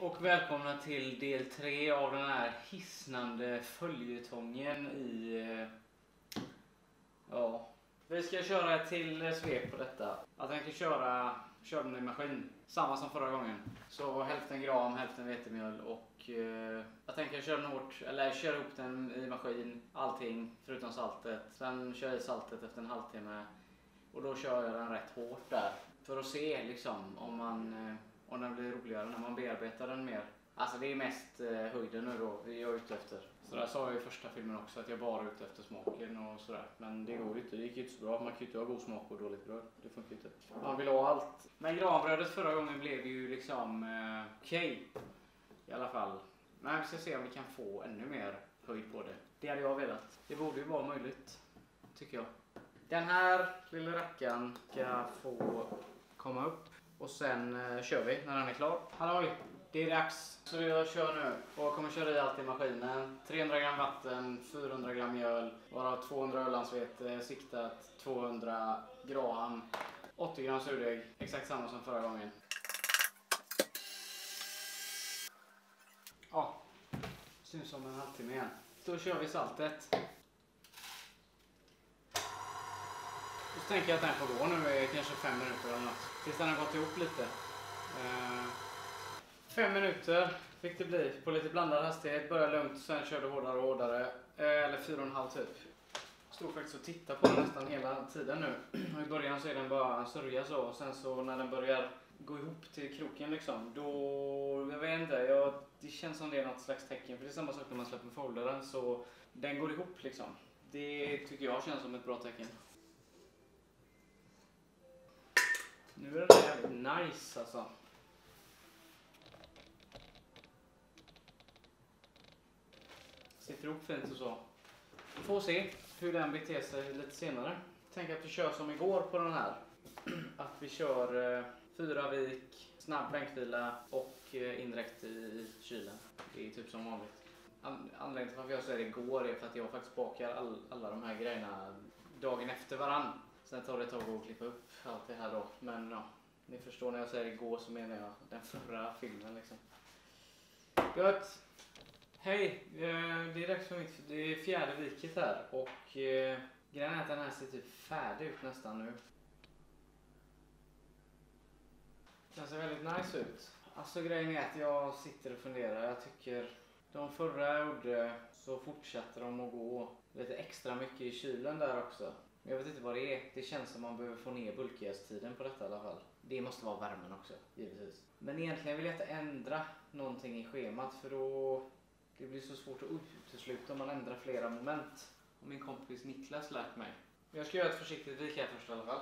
och välkomna till del 3 av den här hisnande följetongen i... Vi ska köra ett till svep på detta. Jag tänker köra den i maskin. Samma som förra gången. Så hälften gram, hälften vetemjöl och jag tänker köra den hårt, eller köra ihop den i maskin. Allting förutom saltet. Sen kör jag i saltet efter en halvtimme. Och då kör jag den rätt hårt där. För att se liksom om den blir roligare när man bearbetar den mer. Alltså det är mest höjden nu då vi är ute efter. Så där sa jag i första filmen också att jag bara är ute efter smaken och sådär. Men det går ju inte, det gick ju inte så bra. Man kan ju inte ha god smak och dåligt bröd. Det funkar ju inte. Man vill ha allt. Men granbrödet förra gången blev ju liksom okej. I alla fall. Men vi ska se om vi kan få ännu mer höjd på det. Det hade jag velat. Det borde ju vara möjligt, tycker jag. Den här lilla rackaren ska få komma upp. Och sen kör vi när den är klar. Halloj, det är dags. Så jag kör nu och kommer köra i allt i maskinen. 300 gram vatten, 400 gram mjöl, varav 200 ölandsvete, siktat 200 gram, 80 gram surdeg, exakt samma som förra gången. Ja, syns som en halvtimme igen. Då kör vi saltet. Så tänker jag att den får gå nu i kanske 5 minuter eller något. Tills den har gått ihop lite. 5 minuter fick det bli på lite blandad hastighet. Började lugnt, sen körde hårdare och hårdare. Eller 4,5 typ. Stod faktiskt och tittade på den nästan hela tiden nu. Och i början så är den bara sörja så. Och sen så när den börjar gå ihop till kroken liksom. Då, jag vet inte, det känns som det är något slags tecken. För det är samma sak när man släpper folderen. Så den går ihop liksom. Det tycker jag känns som ett bra tecken. Nu är det jävligt nice alltså. Sitter ihop fint och så. Vi får se hur den beter sig lite senare. Tänk att vi kör som igår på den här. Att vi kör 4 vik, snabb bänkvila och indirekt i kylen. Det är typ som vanligt. Anledningen till varför jag säger det igår är för att jag faktiskt bakar alla de här grejerna dagen efter varann. Sen tar det ett tag att klippa upp allt det här då. Men ja, ni förstår när jag säger igår så menar jag den förra filmen liksom. Gött! Hej! Det är dags för det är 4:e viket här. Och grejen är att den här ser typ färdig ut nästan nu. Den ser väldigt nice ut. Alltså grejen är att jag sitter och funderar. Jag tycker de förra jag gjorde så fortsätter de att gå lite extra mycket i kylen där också. Jag vet inte vad det är. Det känns som man behöver få ner bulkighetstiden på detta i alla fall. Det måste vara värmen också, givetvis. Men egentligen vill jag inte ändra någonting i schemat för då det blir så svårt att utesluta om man ändrar flera moment. Och min kompis Niklas lärt mig. Jag ska göra ett försiktigt vik här först i alla fall.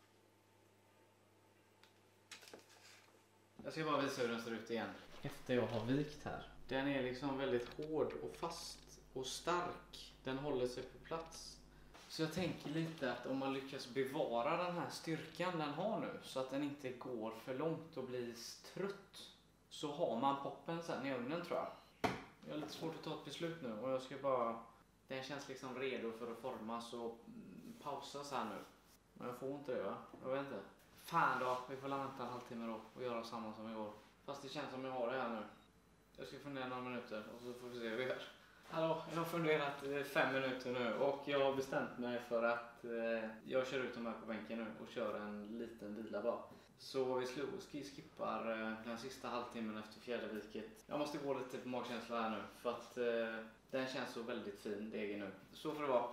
Jag ska bara visa hur den ser ut igen. Efter jag har vikt här. Den är liksom väldigt hård och fast och stark. Den håller sig på plats. Så jag tänker lite att om man lyckas bevara den här styrkan den har nu så att den inte går för långt och blir trött så har man poppen sen i ugnen tror jag. Jag har lite svårt att ta ett beslut nu och jag ska bara... Den känns liksom redo för att formas och pausas här nu. Men jag får inte det va? Jag vet inte. Fan då, vi får vänta en halvtimme då och göra samma som igår. Fast det känns som jag har det här nu. Jag ska fundera några minuter och så får vi se hur vi gör. Hallå, jag har funderat 5 minuter nu och jag har bestämt mig för att jag kör ut de här på bänken nu och kör en liten vila bara. Så vi skippar den sista halvtimmen efter 4:e viket. Jag måste gå lite på magkänsla här nu för att den känns så väldigt fin degen nu. Så får det vara.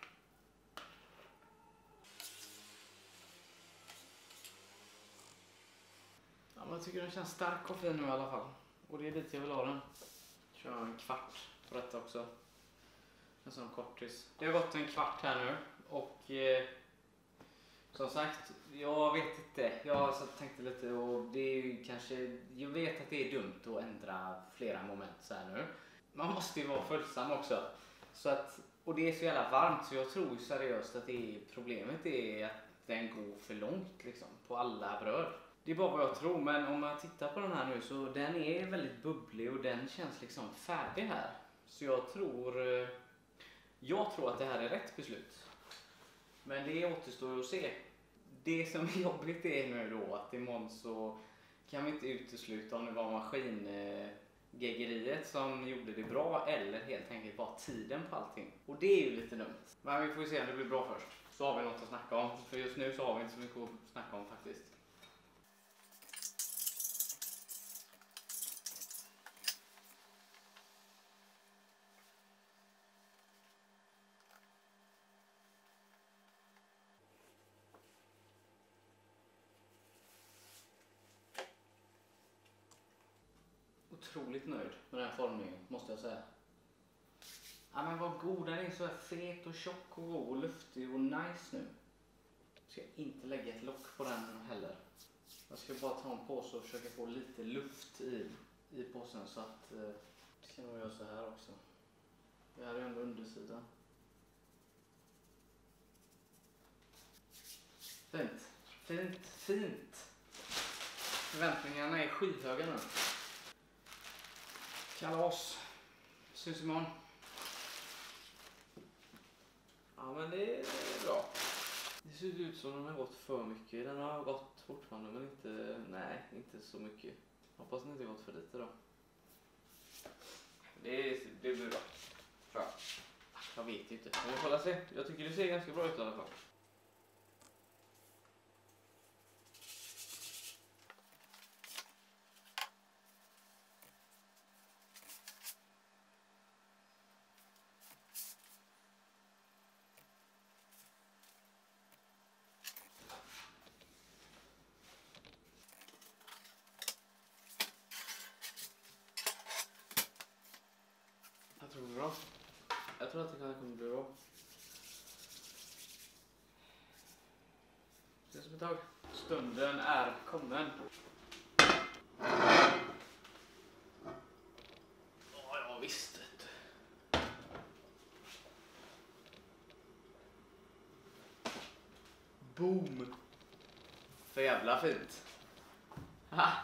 Ja, men jag tycker den känns stark och fin nu i alla fall. Och det är dit jag vill ha den. Kör en kvart på detta också. En sån kortis. Det har gått en kvart här nu. Och som sagt, jag vet inte. Jag tänkte lite och det är ju kanske... Jag vet att det är dumt att ändra flera moment så här nu. Man måste ju vara följsam också. Så att, och det är så jävla varmt så jag tror seriöst att problemet är att den går för långt liksom, på alla bröd. Det är bara vad jag tror, men om man tittar på den här nu så den är väldigt bubblig och den känns liksom färdig här. Så jag tror att det här är rätt beslut. Men det återstår att se. Det som är jobbigt är nu då att imorgon så kan vi inte utesluta om det var maskingeggeriet som gjorde det bra eller helt enkelt bara tiden på allting. Och det är ju lite dumt. Men vi får ju se om det blir bra först. Så har vi något att snacka om. För just nu så har vi inte så mycket att snacka om faktiskt. Otroligt nöjd med den här formningen, måste jag säga. Ja, men vad god den är, så här fet och tjock och god och luftig och nice nu. Jag ska inte lägga ett lock på den heller. Jag ska bara ta en påse och försöka få lite luft i påsen så att jag ska nog göra så här också. Det här är ändå undersidan. Fint, fint, fint. Förväntningarna är skyhöga nu. Kalas. Syns imorgon. Ja, men det är bra. Det ser ut som den har gått för mycket. Den har gått fortfarande, men inte så mycket. Hoppas den inte gått för lite då. Det blir bra. Tror jag. Jag vet inte. Men vi får se. Jag tycker det ser ganska bra ut i alla fall. Jag tror det är bra. Jag tror att det kan kommer bli bra. Ses om ett tag. Stunden är kommen. Ja, visst. Boom. För jävla fint. Ha.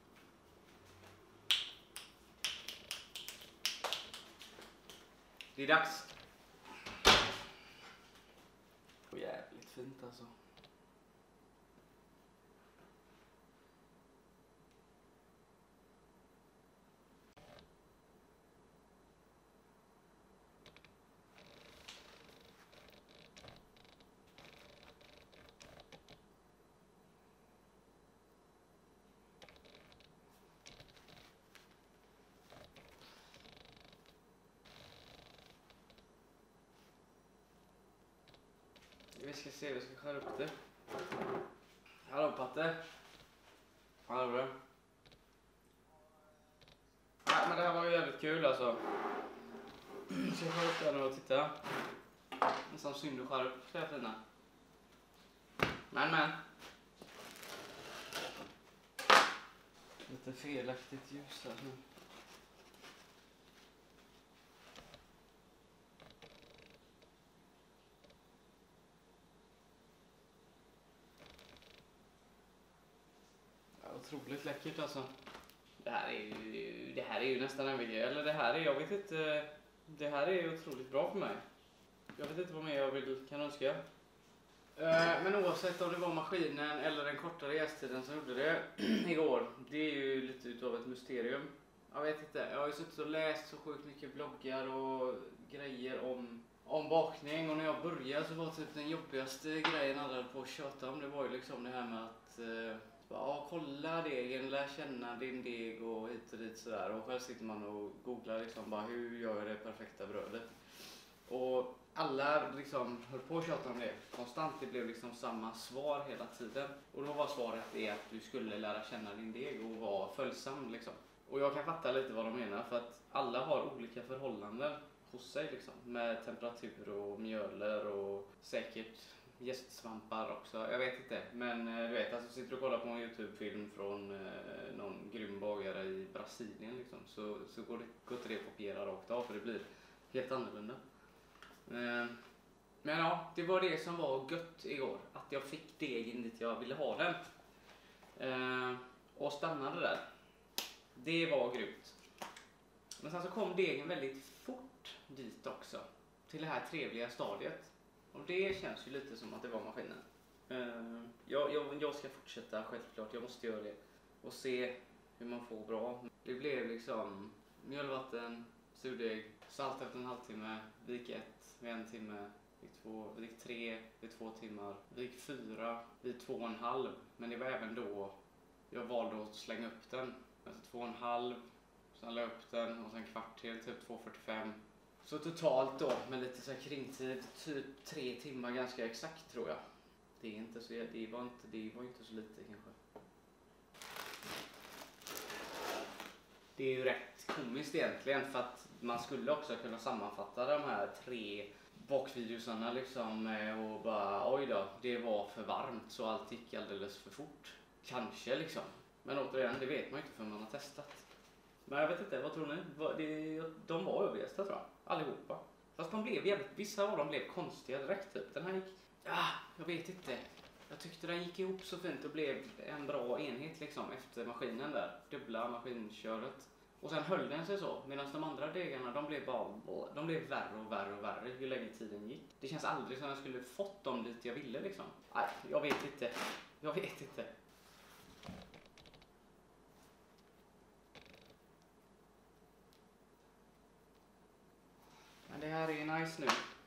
Det är dags. Och jävligt fint alltså. Vi ska se, vi ska skära upp det. Hallå Patte. Hallå bro. Nej, men det här var ju jävligt kul alltså. Ska jag skära upp det nu och titta. Nästan synd att skära upp det här fina. Men. Lite felaktigt ljus här nu. Otroligt läckert alltså. Det här är ju nästan en video. Eller det här är, jag vet inte. Det här är otroligt bra för mig. Jag vet inte vad mer jag kan önska. Men oavsett om det var maskinen eller den kortare restiden som gjorde det igår. Det är ju lite utav ett mysterium. Jag vet inte. Jag har ju suttit och läst så sjukt mycket bloggar och grejer om bakning. Och när jag började så var typ den jobbigaste grejen alla höll på att tjata om. Det var ju liksom det här med att kolla degen, lär känna din deg och hit och dit sådär. Och själv sitter man och googlar liksom bara hur gör jag det perfekta brödet. Och alla liksom höll på att tjata om det konstant. Det blev liksom samma svar hela tiden. Och då var svaret det att du skulle lära känna din deg och vara följsam liksom. Och jag kan fatta lite vad de menar, för att alla har olika förhållanden hos sig liksom. Med temperatur och mjöler och säkert gästsvampar också, jag vet inte. Men du vet, alltså sitter du och kollar på en YouTube-film från någon grym bagare i Brasilien liksom, så går inte det att kopiera rakt av, för det blir helt annorlunda. Men ja, det var det som var gött igår, att jag fick degen dit jag ville ha den. Och stannade där. Det var grymt. Men sen så kom degen väldigt fort dit också, till det här trevliga stadiet. Och det känns ju lite som att det var maskinen. Jag ska fortsätta, självklart, jag måste göra det. och se hur man får bra. Det blev liksom mjölvatten, surdeg, salt efter en halvtimme, vik 1 vid 1 timme, vik 2, vik 3 vid 2 timmar, vik 4 vid 2,5. Men det var även då jag valde att slänga upp den. Alltså 2,5, sen la jag upp den och sen kvart till typ 2,45. Så totalt då med lite så här kringtid, typ 3 timmar ganska exakt tror jag. Det är inte så, det var inte så lite kanske. Det är ju rätt komiskt egentligen för att man skulle också kunna sammanfatta de här 3 bakvideosarna liksom och bara oj då, det var för varmt så allt gick alldeles för fort. Kanske liksom. Men återigen, det vet man inte förrän man har testat. Men jag vet inte, vad tror ni? De var övergästa tror jag, allihopa. Fast de blev jävligt, vissa av dem blev konstiga direkt typ. Den här gick, jag vet inte. Jag tyckte den gick ihop så fint och blev en bra enhet liksom efter maskinen där. Dubbla maskinköret. Och sen höll den sig så. Medan de andra degarna, de blev värre och värre och värre ju längre tiden gick. Det känns aldrig som jag skulle fått dem dit jag ville liksom. Nej, jag vet inte. Men det här är nice nu.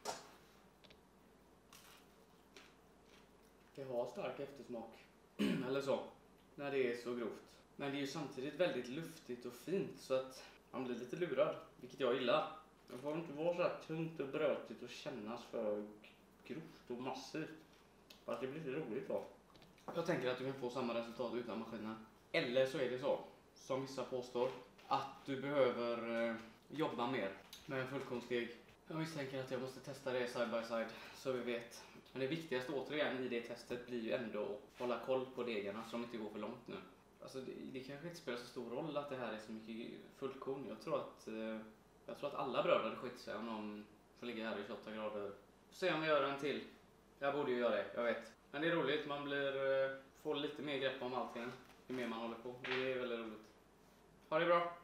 Det har stark eftersmak. Eller så. När det är så grovt. Men det är ju samtidigt väldigt luftigt och fint så att man blir lite lurad. Vilket jag gillar. Det får inte vara så här tunt och brötigt och kännas för grovt och massivt. Fast det blir lite roligt då. Jag tänker att du kan få samma resultat utan maskinen. Eller så är det så, som vissa påstår, att du behöver jobba mer med en fullkornsdeg. Jag misstänker att jag måste testa det side by side så vi vet. Men det viktigaste återigen i det testet blir ju ändå att hålla koll på degarna så de inte går för långt nu. Alltså det kanske inte spelar så stor roll att det här är så mycket fullkorn. Jag tror att alla bröd hade skit sig om de får ligga här i 28 grader. Se om vi gör en till. Jag borde ju göra det, jag vet. Men det är roligt, man får lite mer grepp om allting. Ju mer man håller på. Det är väldigt roligt. Ha det bra!